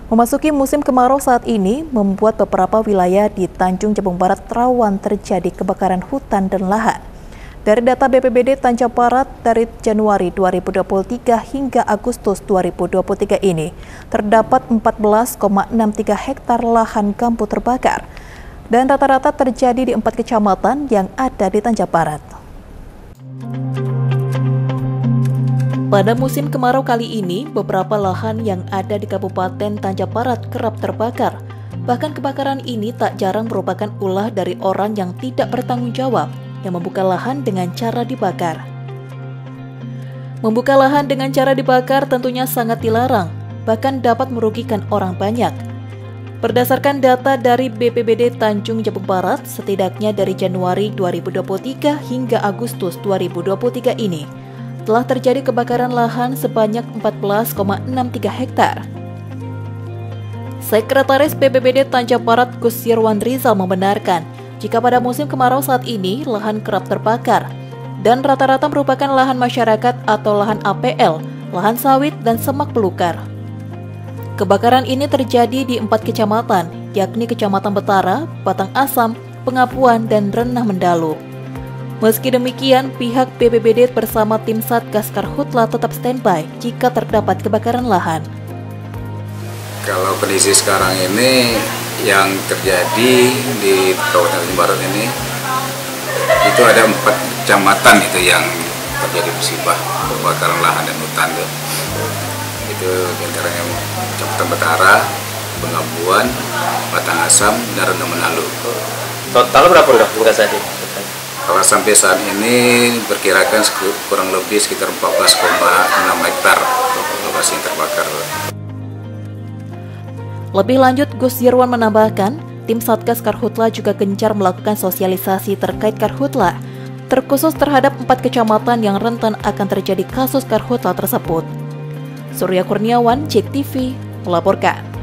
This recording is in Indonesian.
Memasuki musim kemarau saat ini membuat beberapa wilayah di Tanjung Jabung Barat rawan terjadi kebakaran hutan dan lahan. Dari data BPBD Tanjung Barat dari Januari 2023 hingga Agustus 2023 ini, terdapat 14,63 hektar lahan gambut terbakar. Dan rata-rata terjadi di 4 kecamatan yang ada di Tanjung Barat. Pada musim kemarau kali ini, beberapa lahan yang ada di Kabupaten Tanjung Barat kerap terbakar. Bahkan kebakaran ini tak jarang merupakan ulah dari orang yang tidak bertanggung jawab, yang membuka lahan dengan cara dibakar. Membuka lahan dengan cara dibakar tentunya sangat dilarang, bahkan dapat merugikan orang banyak. Berdasarkan data dari BPBD Tanjung Jabung Barat, setidaknya dari Januari 2023 hingga Agustus 2023 ini, telah terjadi kebakaran lahan sebanyak 14,63 hektar. Sekretaris BPBD Tanjung Barat Gusyirwan Rizal membenarkan jika pada musim kemarau saat ini lahan kerap terbakar dan rata-rata merupakan lahan masyarakat atau lahan APL, lahan sawit dan semak belukar. Kebakaran ini terjadi di 4 kecamatan, yakni Kecamatan Betara, Batang Asam, Pengapuan, dan Renah Mendalu. Meski demikian, pihak BPBD bersama tim Satgas Karhutla tetap standby jika terdapat kebakaran lahan. Kalau kondisi sekarang ini yang terjadi di Kabupaten Tanjung Barat ini, itu ada 4 kecamatan itu yang terjadi musibah kebakaran lahan dan hutan. Itu diantaranya Kecamatan Betara, Pengapuan, Batang Asam, dan Renah Mendalu. Total berapa udah saat ini? Kalau sampai saat ini berkirakan kurang lebih sekitar 14,6 hektar lokasi yang terbakar. Lebih lanjut, Gusyirwan menambahkan, tim Satgas Karhutla juga gencar melakukan sosialisasi terkait Karhutla, terkhusus terhadap 4 kecamatan yang rentan akan terjadi kasus Karhutla tersebut. Surya Kurniawan, JEK TV, melaporkan.